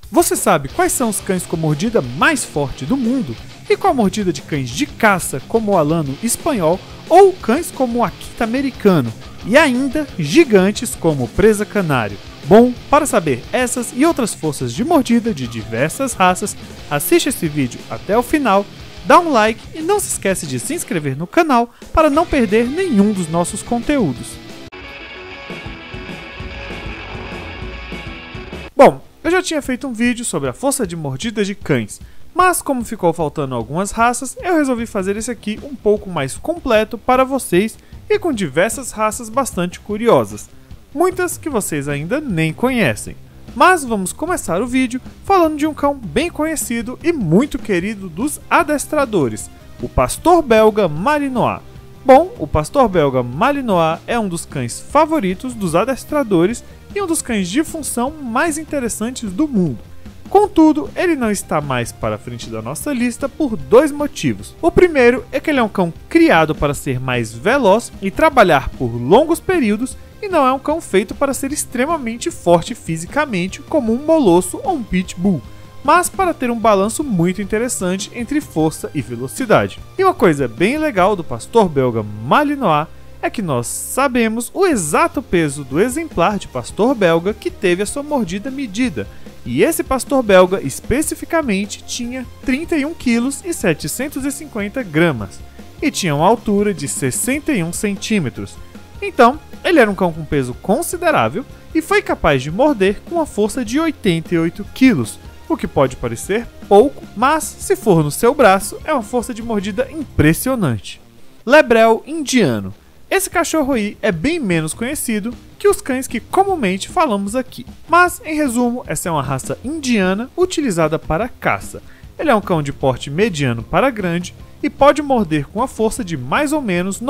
Você sabe quais são os cães com mordida mais forte do mundo? E com a mordida de cães de caça, como o Alano espanhol, ou cães como o Akita americano, e ainda gigantes como o Presa canário? Bom, para saber essas e outras forças de mordida de diversas raças, assiste esse vídeo até o final, dá um like e não se esquece de se inscrever no canal para não perder nenhum dos nossos conteúdos. Bom, eu já tinha feito um vídeo sobre a força de mordida de cães, mas como ficou faltando algumas raças, eu resolvi fazer esse aqui um pouco mais completo para vocês e com diversas raças bastante curiosas, muitas que vocês ainda nem conhecem. Mas vamos começar o vídeo falando de um cão bem conhecido e muito querido dos adestradores, o Pastor Belga Malinois. Bom, o Pastor Belga Malinois é um dos cães favoritos dos adestradores e um dos cães de função mais interessantes do mundo. Contudo, ele não está mais para frente da nossa lista por dois motivos. O primeiro é que ele é um cão criado para ser mais veloz e trabalhar por longos períodos, e não é um cão feito para ser extremamente forte fisicamente como um molosso ou um pitbull, mas para ter um balanço muito interessante entre força e velocidade. E uma coisa bem legal do Pastor Belga Malinois é que nós sabemos o exato peso do exemplar de Pastor Belga que teve a sua mordida medida, e esse Pastor Belga especificamente tinha 31 kg e 750 gramas, e tinha uma altura de 61 centímetros. Então, ele era um cão com peso considerável e foi capaz de morder com uma força de 88 kg, o que pode parecer pouco, mas se for no seu braço, é uma força de mordida impressionante. Lebrel indiano. Esse cachorro aí é bem menos conhecido que os cães que comumente falamos aqui. Mas, em resumo, essa é uma raça indiana utilizada para caça. Ele é um cão de porte mediano para grande e pode morder com a força de mais ou menos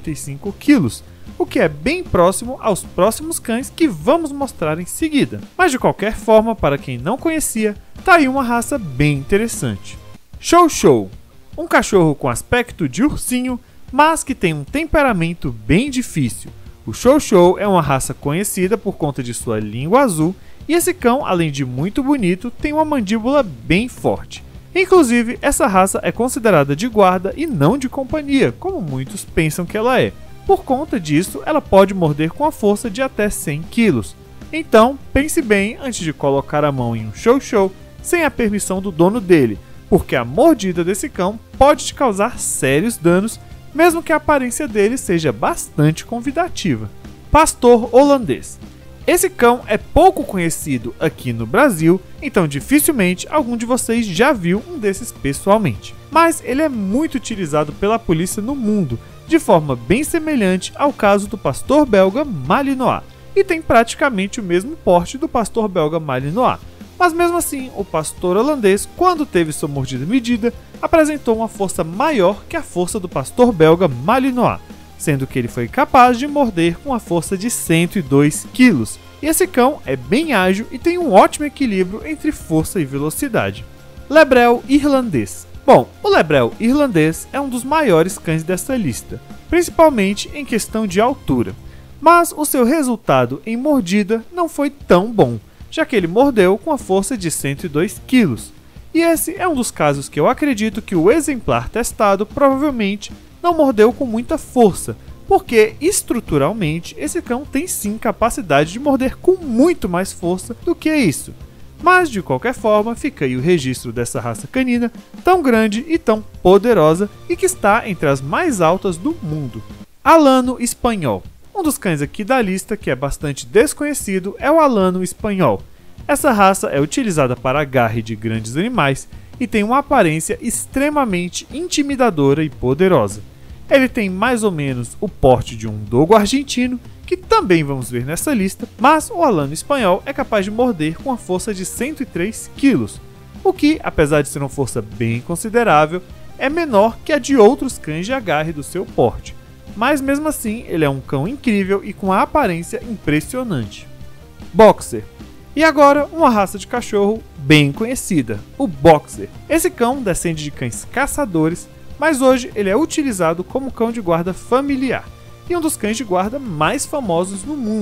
95 kg, o que é bem próximo aos próximos cães que vamos mostrar em seguida. Mas de qualquer forma, para quem não conhecia, tá aí uma raça bem interessante. Chow Chow, um cachorro com aspecto de ursinho, mas que tem um temperamento bem difícil. O Chow Chow é uma raça conhecida por conta de sua língua azul, e esse cão, além de muito bonito, tem uma mandíbula bem forte. Inclusive, essa raça é considerada de guarda e não de companhia, como muitos pensam que ela é. Por conta disso, ela pode morder com a força de até 100 kg. Então, pense bem antes de colocar a mão em um Chow Chow sem a permissão do dono dele, porque a mordida desse cão pode te causar sérios danos, mesmo que a aparência dele seja bastante convidativa. Pastor holandês. Esse cão é pouco conhecido aqui no Brasil, então dificilmente algum de vocês já viu um desses pessoalmente. Mas ele é muito utilizado pela polícia no mundo, de forma bem semelhante ao caso do Pastor Belga Malinois, e tem praticamente o mesmo porte do Pastor Belga Malinois. Mas mesmo assim, o pastor holandês, quando teve sua mordida medida, apresentou uma força maior que a força do Pastor Belga Malinois, sendo que ele foi capaz de morder com a força de 102 kg. E esse cão é bem ágil e tem um ótimo equilíbrio entre força e velocidade. Lebrel irlandês. Bom, o Lebrel irlandês é um dos maiores cães dessa lista, principalmente em questão de altura. Mas o seu resultado em mordida não foi tão bom, já que ele mordeu com a força de 102 kg. E esse é um dos casos que eu acredito que o exemplar testado provavelmente não mordeu com muita força, porque estruturalmente esse cão tem sim capacidade de morder com muito mais força do que isso. Mas de qualquer forma, fica aí o registro dessa raça canina tão grande e tão poderosa e que está entre as mais altas do mundo. Alano espanhol. Um dos cães aqui da lista que é bastante desconhecido é o Alano espanhol. Essa raça é utilizada para agarre de grandes animais e tem uma aparência extremamente intimidadora e poderosa. Ele tem mais ou menos o porte de um dogo argentino, que também vamos ver nessa lista, mas o Alano espanhol é capaz de morder com a força de 103 kg, o que, apesar de ser uma força bem considerável, é menor que a de outros cães de agarre do seu porte. Mas mesmo assim, ele é um cão incrível e com a aparência impressionante. Boxer. E agora, uma raça de cachorro bem conhecida, o Boxer. Esse cão descende de cães caçadores, mas hoje ele é utilizado como cão de guarda familiar e um dos cães de guarda mais famosos no mundo.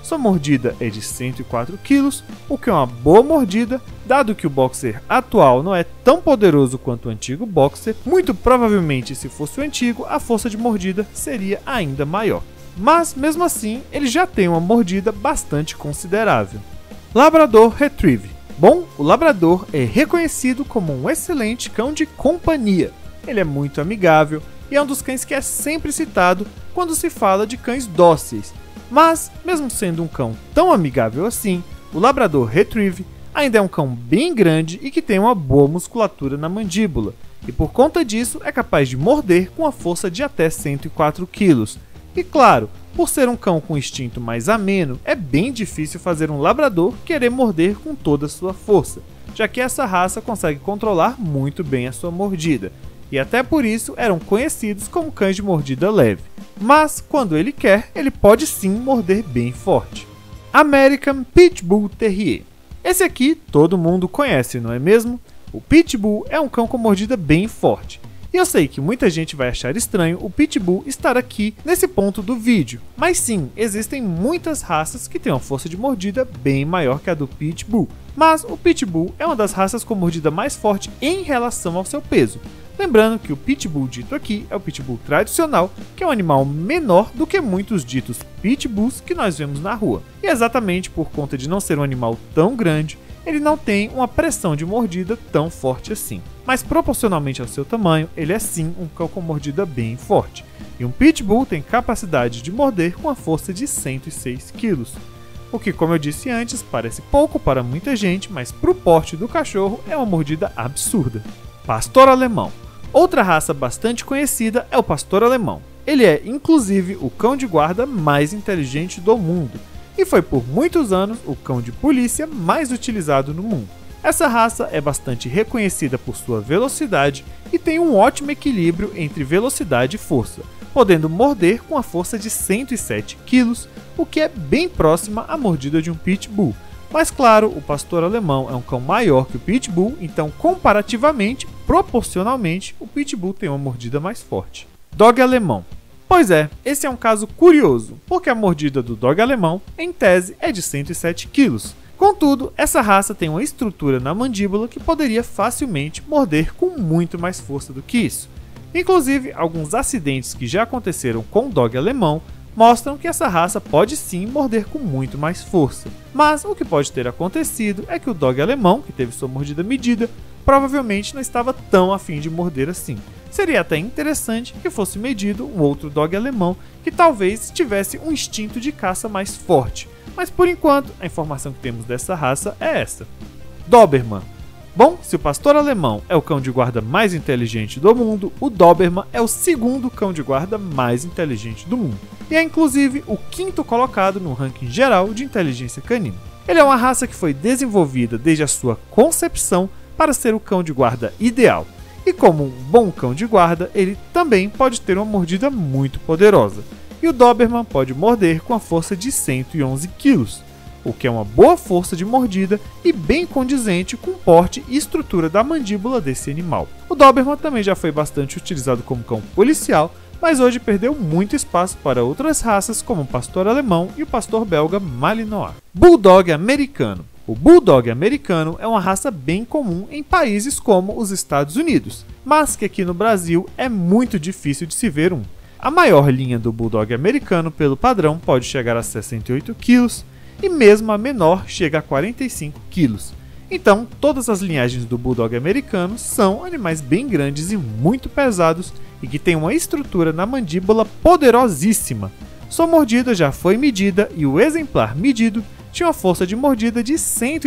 sua mordida é de 104 kg, o que é uma boa mordida, dado que o boxer atual não é tão poderoso quanto o antigo boxer. Muito provavelmente, se fosse o antigo, a força de mordida seria ainda maior. Mas, mesmo assim, ele já tem uma mordida bastante considerável. Labrador Retriever. Bom, o Labrador é reconhecido como um excelente cão de companhia. Ele é muito amigável e é um dos cães que é sempre citado quando se fala de cães dóceis. Mas, mesmo sendo um cão tão amigável assim, o Labrador Retriever ainda é um cão bem grande e que tem uma boa musculatura na mandíbula, e por conta disso é capaz de morder com a força de até 104 kg. E claro, por ser um cão com instinto mais ameno, é bem difícil fazer um labrador querer morder com toda a sua força, já que essa raça consegue controlar muito bem a sua mordida, e até por isso eram conhecidos como cães de mordida leve. Mas, quando ele quer, ele pode sim morder bem forte. American Pitbull Terrier. Esse aqui todo mundo conhece, não é mesmo? O Pitbull é um cão com mordida bem forte. E eu sei que muita gente vai achar estranho o Pitbull estar aqui nesse ponto do vídeo, mas sim, existem muitas raças que têm uma força de mordida bem maior que a do Pitbull. Mas o Pitbull é uma das raças com mordida mais forte em relação ao seu peso. Lembrando que o Pitbull dito aqui é o Pitbull tradicional, que é um animal menor do que muitos ditos Pitbulls que nós vemos na rua. E exatamente por conta de não ser um animal tão grande, ele não tem uma pressão de mordida tão forte assim. Mas proporcionalmente ao seu tamanho, ele é sim um cão com mordida bem forte. E um Pitbull tem capacidade de morder com a força de 106 kg. O que, como eu disse antes, parece pouco para muita gente, mas para o porte do cachorro é uma mordida absurda. Pastor Alemão. Outra raça bastante conhecida é o Pastor Alemão. Ele é, inclusive, o cão de guarda mais inteligente do mundo. E foi por muitos anos o cão de polícia mais utilizado no mundo. Essa raça é bastante reconhecida por sua velocidade e tem um ótimo equilíbrio entre velocidade e força, podendo morder com a força de 107 kg, o que é bem próxima à mordida de um Pitbull. Mas claro, o Pastor Alemão é um cão maior que o Pitbull, então comparativamente, proporcionalmente, o Pitbull tem uma mordida mais forte. Dog Alemão. Pois é, esse é um caso curioso, porque a mordida do Dog Alemão, em tese, é de 107 kg. Contudo, essa raça tem uma estrutura na mandíbula que poderia facilmente morder com muito mais força do que isso. Inclusive, alguns acidentes que já aconteceram com o Dog Alemão mostram que essa raça pode sim morder com muito mais força. Mas o que pode ter acontecido é que o Dog Alemão, que teve sua mordida medida, provavelmente não estava tão afim de morder assim. Seria até interessante que fosse medido um outro Dog Alemão que talvez tivesse um instinto de caça mais forte. Mas por enquanto, a informação que temos dessa raça é essa. Doberman. Bom, se o Pastor Alemão é o cão de guarda mais inteligente do mundo, o Doberman é o segundo cão de guarda mais inteligente do mundo. E é inclusive o quinto colocado no ranking geral de inteligência canina. Ele é uma raça que foi desenvolvida desde a sua concepção para ser o cão de guarda ideal. E como um bom cão de guarda, ele também pode ter uma mordida muito poderosa. E o Doberman pode morder com a força de 111 kg, o que é uma boa força de mordida e bem condizente com o porte e estrutura da mandíbula desse animal. O Doberman também já foi bastante utilizado como cão policial, mas hoje perdeu muito espaço para outras raças como o Pastor Alemão e o Pastor Belga Malinois. Bulldog Americano. O Bulldog Americano é uma raça bem comum em países como os Estados Unidos, mas que aqui no Brasil é muito difícil de se ver um. A maior linha do Bulldog Americano pelo padrão pode chegar a 68 kg e mesmo a menor chega a 45 kg. Então, todas as linhagens do Bulldog Americano são animais bem grandes e muito pesados e que têm uma estrutura na mandíbula poderosíssima. Sua mordida já foi medida e o exemplar medido tinha uma força de mordida de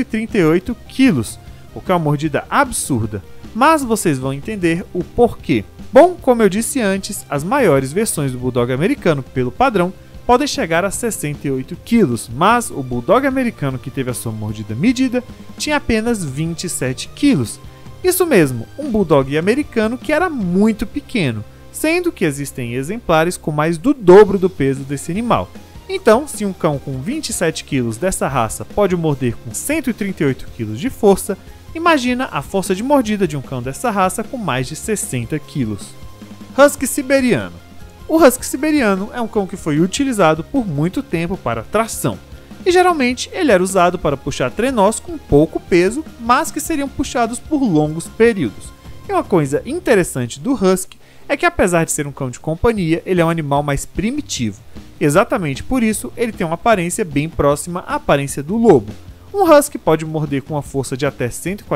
138 kg, o que é uma mordida absurda. Mas vocês vão entender o porquê. Bom, como eu disse antes, as maiores versões do Bulldog Americano pelo padrão podem chegar a 68 kg, mas o Bulldog Americano que teve a sua mordida medida tinha apenas 27 kg. Isso mesmo, um Bulldog Americano que era muito pequeno, sendo que existem exemplares com mais do dobro do peso desse animal. Então, se um cão com 27 kg dessa raça pode morder com 138 kg de força, imagina a força de mordida de um cão dessa raça com mais de 60 kg. Husky Siberiano. O Husky Siberiano é um cão que foi utilizado por muito tempo para tração. e geralmente ele era usado para puxar trenós com pouco peso, mas que seriam puxados por longos períodos. E uma coisa interessante do Husky é que, apesar de ser um cão de companhia, ele é um animal mais primitivo. Exatamente por isso, ele tem uma aparência bem próxima à aparência do lobo. Um Husky pode morder com uma força de até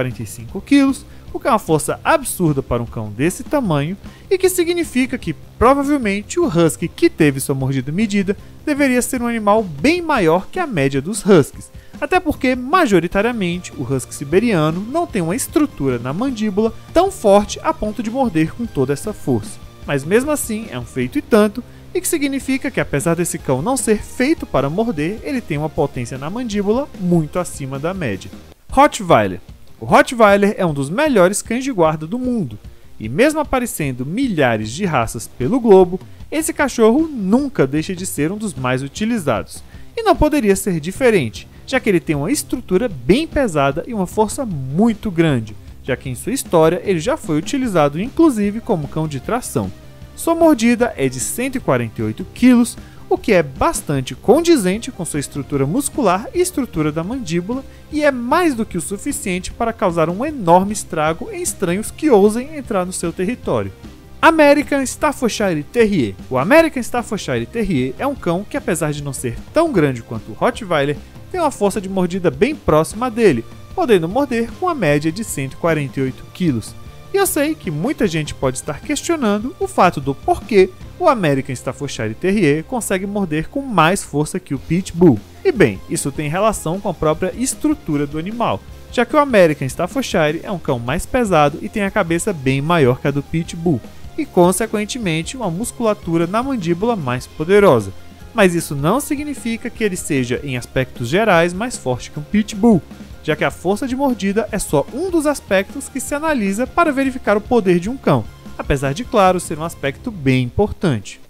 145 kg, o que é uma força absurda para um cão desse tamanho, e que significa que provavelmente o Husky que teve sua mordida medida deveria ser um animal bem maior que a média dos Huskies, até porque majoritariamente o Husky siberiano não tem uma estrutura na mandíbula tão forte a ponto de morder com toda essa força. Mas mesmo assim é um feito e tanto, e que significa que, apesar desse cão não ser feito para morder, ele tem uma potência na mandíbula muito acima da média. Rottweiler. O Rottweiler é um dos melhores cães de guarda do mundo, e mesmo aparecendo milhares de raças pelo globo, esse cachorro nunca deixa de ser um dos mais utilizados. E não poderia ser diferente, já que ele tem uma estrutura bem pesada e uma força muito grande, já que em sua história ele já foi utilizado inclusive como cão de tração. Sua mordida é de 148 kg, o que é bastante condizente com sua estrutura muscular e estrutura da mandíbula, e é mais do que o suficiente para causar um enorme estrago em estranhos que ousem entrar no seu território. American Staffordshire Terrier. O American Staffordshire Terrier é um cão que, apesar de não ser tão grande quanto o Rottweiler, tem uma força de mordida bem próxima dele, podendo morder com a média de 148 kg. E eu sei que muita gente pode estar questionando o fato do porquê o American Staffordshire Terrier consegue morder com mais força que o Pitbull. E bem, isso tem relação com a própria estrutura do animal, já que o American Staffordshire é um cão mais pesado e tem a cabeça bem maior que a do Pitbull, e consequentemente uma musculatura na mandíbula mais poderosa. Mas isso não significa que ele seja, em aspectos gerais, mais forte que um Pitbull, já que a força de mordida é só um dos aspectos que se analisa para verificar o poder de um cão, apesar de, claro, ser um aspecto bem importante.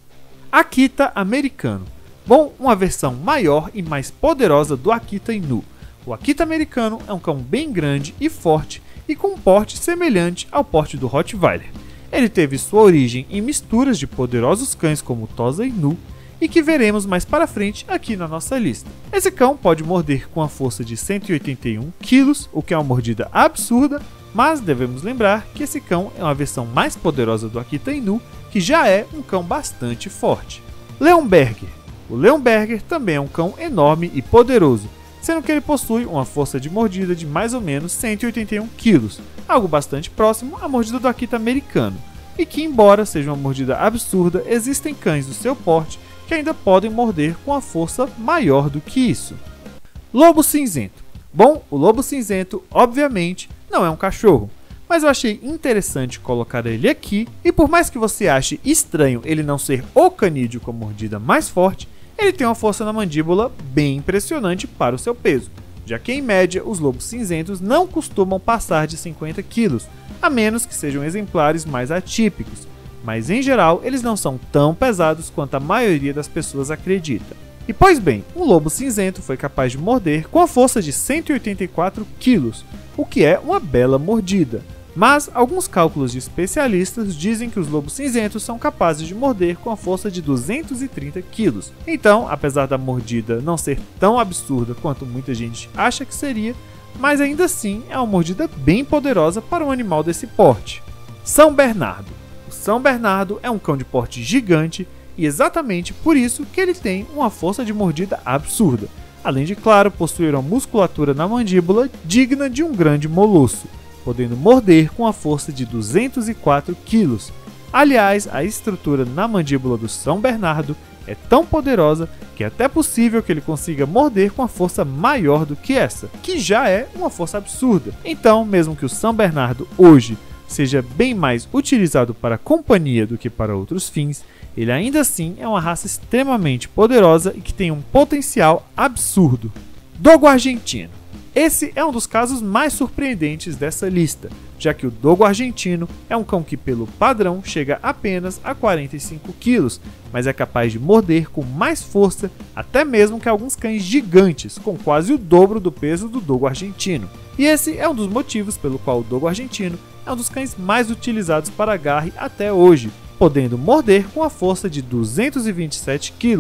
Akita americano. Bom, uma versão maior e mais poderosa do Akita Inu. O Akita americano é um cão bem grande e forte e com um porte semelhante ao porte do Rottweiler. Ele teve sua origem em misturas de poderosos cães como o Tosa Inu, e que veremos mais para frente aqui na nossa lista. Esse cão pode morder com a força de 181 kg, o que é uma mordida absurda, mas devemos lembrar que esse cão é uma versão mais poderosa do Akita Inu, que já é um cão bastante forte. Leonberger. O Leonberger também é um cão enorme e poderoso, sendo que ele possui uma força de mordida de mais ou menos 181 kg, algo bastante próximo à mordida do Akita americano, e que, embora seja uma mordida absurda, existem cães do seu porte que ainda podem morder com a força maior do que isso. Lobo cinzento. Bom, o lobo cinzento, obviamente, não é um cachorro, mas eu achei interessante colocar ele aqui, e por mais que você ache estranho ele não ser o canídeo com a mordida mais forte, ele tem uma força na mandíbula bem impressionante para o seu peso, já que em média os lobos cinzentos não costumam passar de 50 kg, a menos que sejam exemplares mais atípicos. Mas em geral eles não são tão pesados quanto a maioria das pessoas acredita. E pois bem, um lobo cinzento foi capaz de morder com a força de 184 kg, o que é uma bela mordida. Mas alguns cálculos de especialistas dizem que os lobos cinzentos são capazes de morder com a força de 230 kg. Então, apesar da mordida não ser tão absurda quanto muita gente acha que seria, mas ainda assim é uma mordida bem poderosa para um animal desse porte. São Bernardo. São Bernardo é um cão de porte gigante e exatamente por isso que ele tem uma força de mordida absurda, além de, claro, possuir uma musculatura na mandíbula digna de um grande molosso, podendo morder com a força de 204 kg. Aliás, a estrutura na mandíbula do São Bernardo é tão poderosa que é até possível que ele consiga morder com a força maior do que essa, que já é uma força absurda. Então, mesmo que o São Bernardo hoje seja bem mais utilizado para companhia do que para outros fins, ele ainda assim é uma raça extremamente poderosa e que tem um potencial absurdo. Dogo argentino. Esse é um dos casos mais surpreendentes dessa lista, já que o Dogo argentino é um cão que, pelo padrão, chega apenas a 45 kg, mas é capaz de morder com mais força até mesmo que alguns cães gigantes, com quase o dobro do peso do Dogo argentino. E esse é um dos motivos pelo qual o Dogo argentino é um dos cães mais utilizados para agarre até hoje, podendo morder com a força de 227 kg,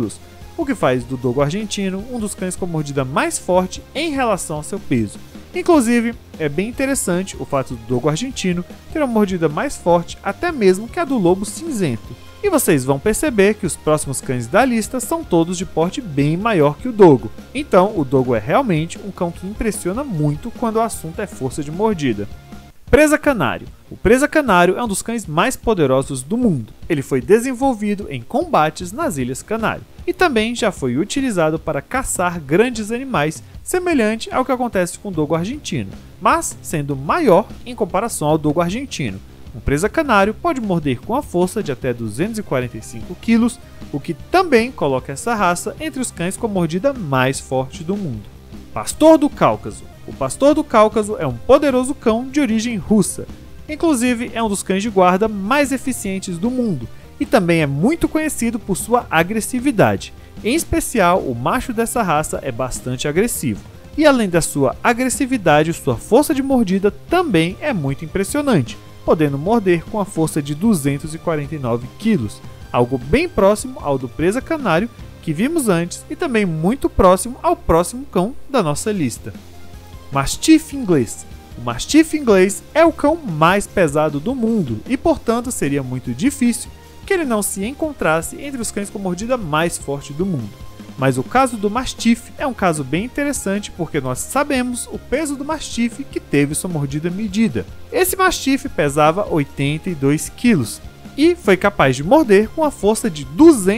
o que faz do dogo argentino um dos cães com mordida mais forte em relação ao seu peso. Inclusive, é bem interessante o fato do dogo argentino ter uma mordida mais forte até mesmo que a do lobo cinzento. E vocês vão perceber que os próximos cães da lista são todos de porte bem maior que o dogo. Então, o dogo é realmente um cão que impressiona muito quando o assunto é força de mordida. Presa Canário. O Presa Canário é um dos cães mais poderosos do mundo. Ele foi desenvolvido em combates nas Ilhas Canário e também já foi utilizado para caçar grandes animais, semelhante ao que acontece com o dogo argentino, mas sendo maior em comparação ao dogo argentino. Um Presa Canário pode morder com a força de até 245 kg, o que também coloca essa raça entre os cães com a mordida mais forte do mundo. Pastor do Cáucaso. O Pastor do Cáucaso é um poderoso cão de origem russa. Inclusive, é um dos cães de guarda mais eficientes do mundo e também é muito conhecido por sua agressividade. Em especial, o macho dessa raça é bastante agressivo. E além da sua agressividade, sua força de mordida também é muito impressionante, podendo morder com a força de 249 kg, algo bem próximo ao do Presa Canário que vimos antes e também muito próximo ao próximo cão da nossa lista. Mastiff inglês. O Mastiff inglês é o cão mais pesado do mundo e, portanto, seria muito difícil que ele não se encontrasse entre os cães com mordida mais forte do mundo. Mas o caso do Mastiff é um caso bem interessante porque nós sabemos o peso do Mastiff que teve sua mordida medida. Esse Mastiff pesava 82 kg e foi capaz de morder com a força de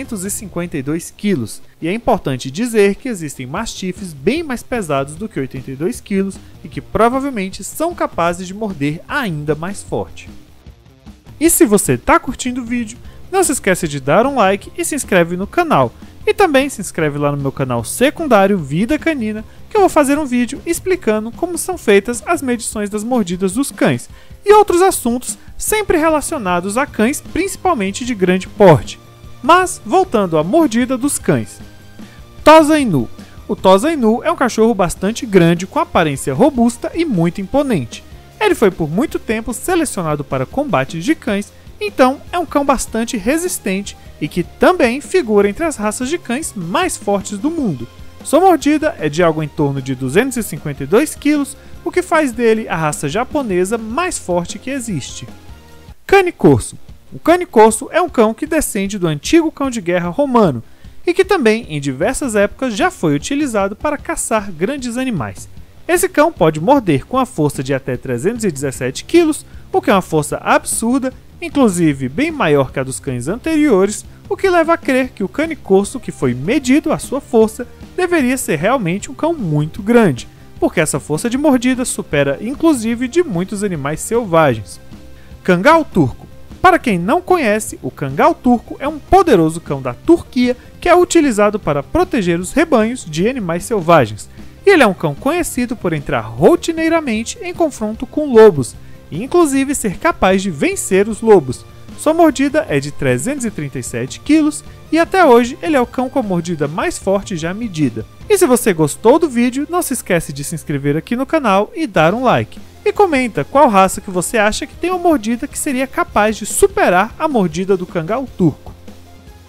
252 kg. E é importante dizer que existem Mastiffs bem mais pesados do que 82 kg e que provavelmente são capazes de morder ainda mais forte. E se você está curtindo o vídeo, não se esqueça de dar um like e se inscreve no canal. E também se inscreve lá no meu canal secundário Vida Canina, que eu vou fazer um vídeo explicando como são feitas as medições das mordidas dos cães e outros assuntos sempre relacionados a cães, principalmente de grande porte. Mas, voltando à mordida dos cães. Tosa Inu. O Tosa Inu é um cachorro bastante grande, com aparência robusta e muito imponente. Ele foi por muito tempo selecionado para combates de cães, então é um cão bastante resistente e que também figura entre as raças de cães mais fortes do mundo. Sua mordida é de algo em torno de 252 kg, o que faz dele a raça japonesa mais forte que existe. Cane Corso. O Cane Corso é um cão que descende do antigo cão de guerra romano e que também em diversas épocas já foi utilizado para caçar grandes animais. Esse cão pode morder com a força de até 317 kg, o que é uma força absurda, inclusive bem maior que a dos cães anteriores, o que leva a crer que o Cane Corso que foi medido a sua força deveria ser realmente um cão muito grande, porque essa força de mordida supera inclusive de muitos animais selvagens. Kangal Turco. Para quem não conhece, o Kangal Turco é um poderoso cão da Turquia que é utilizado para proteger os rebanhos de animais selvagens. E ele é um cão conhecido por entrar rotineiramente em confronto com lobos, e inclusive ser capaz de vencer os lobos. Sua mordida é de 337 kg e até hoje ele é o cão com a mordida mais forte já medida. E se você gostou do vídeo, não se esquece de se inscrever aqui no canal e dar um like. E comenta qual raça que você acha que tem uma mordida que seria capaz de superar a mordida do Kangal Turco.